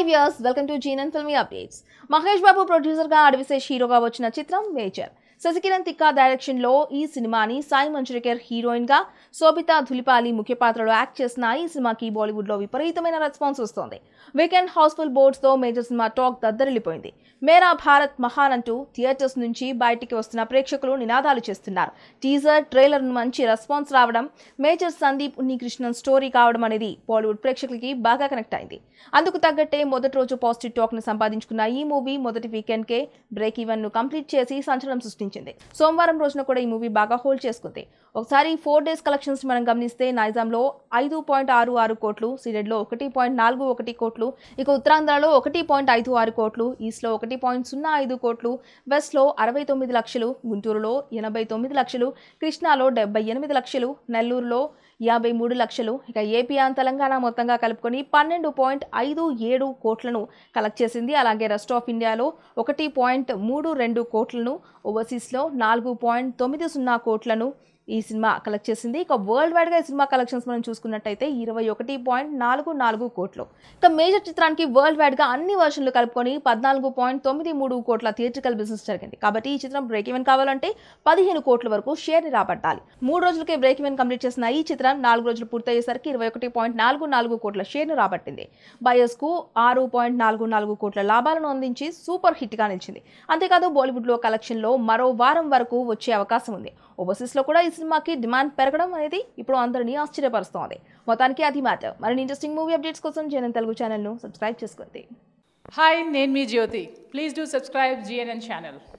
Hi viewers, welcome to GNN Film Updates. Mhesh Babu producer ga Adavi Seshu hero ga vachina chitram Major. Sasikiran Tikka direction లో ఈ సినిమాని Sai మంచురికర్ heroine గా శోభితా ధులిపాలి ముఖ్య పాత్రలో act చేసిన ఈ సినిమాకి బాలీవుడ్ లో విపరీతమైన రెస్పాన్స్ వస్తోంది. వీకెండ్ హౌస్ఫుల్ బోర్డ్స్ తో మేజర్ సినిమా టాక్ దద్దరిల్లిపోయింది. మేరా భారత్ మహాన్ అంటూ థియేటర్స్ నుంచి బయటికి వస్తున్న ప్రేక్షకులు నినాదాలు చేస్తున్నారు. టీజర్ ట్రైలర్ ను మంచి రెస్పాన్స్ రావడం, మేజర్ సందీప్ ఉన్నికృష్ణన్ స్టోరీ కావడం అనేది బాలీవుడ్ ప్రేక్షకులకి బాగా కనెక్ట్ అయింది. అందుకు తగ్గట్టే మొదటి రోజు పాజిటివ్ టాక్ ను సంపాదించుకున్న ఈ మూవీ మొదటి వీకెండ్ కే బ్రేక్ ఈవెన్ ను కంప్లీట్ చేసి సంచలనం సృష్టించింది. సోమవారం రోజున కూడా ఈ మూవీ బాగా హోల్డ్ చేసుకుంది. ఒకసారి 4 days కలెక్షన్స్ మనం గమనిస్తే నైజాంలో 5.66 కోట్లు, సీడెడ్లో 1.41 కోట్లు, ఇక ఉత్తరాంధ్రలో 1.56 కోట్లు, ఈస్ట్లో 1.05 కోట్లు, వెస్ట్లో 69 లక్షలు, గుంటూరులో 89 లక్షలు, కృష్ణాలో 78 లక్షలు, నెల్లూరులో 53 లక్షలు, ఇక ఏపీ అండ్ తెలంగాణ మొత్తంగా కలుపుకొని 12.57 కోట్లను కలెక్ట్ చేసింది. అలాగే రెస్ట్ ఆఫ్ ఇండియాలో 1.32 కోట్లను, ఓవర్సీస్లో 4.90 కోట్లను ఈ సినిమా కలెక్ట్ చేసింది. ఇక వరల్డ్ వైడ్ గా ఈ సినిమా కలెక్షన్స్ మనం చూసుకున్నట్టయితే 21.44 కోట్లు. ఇక మేజర్ చిత్రానికి వరల్డ్ వైడ్ గా అన్ని వర్షన్లు కలుపుకొని 14.93 కోట్ల థియేట్రికల్ బిజినెస్ జరిగింది. కాబట్టి ఈ చిత్రం బ్రేక్ ఈవెన్ కావాలంటే 15 కోట్ల వరకు షేర్ ని రాబట్టాలి. 3 రోజులకే బ్రేక్ ఈవెన్ కంప్లీట్ చేసిన ఈ చిత్రం 4 రోజులు పూర్తయ్యేసరికి 21.44 కోట్ల షేర్ ని రాబట్టింది. బయర్స్ కు 6.44 కోట్ల లాభాలను అందించి సూపర్ హిట్ గా నిలిచింది. అంతేకాదు బాలీవుడ్ లో కలెక్షన్ లో మరో వారం వరకు వచ్చే అవకాశం ఉంది. ఓవర్సీస్ లో కూడా ఈ సినిమాకి డిమాండ్ పెరగడం అనేది ఇప్పుడు అందరినీ ఆశ్చర్యపరుస్తోంది. మొత్తానికి అది మ్యాటర్. మరిన్ని ఇంట్రెస్టింగ్ మూవీ అప్డేట్స్ కోసం GNN తెలుగు ఛానల్ ను సబ్స్క్రైబ్ చేసుకోండి. Hi, నేను మీ జ్యోతి. Please do subscribe GNN channel.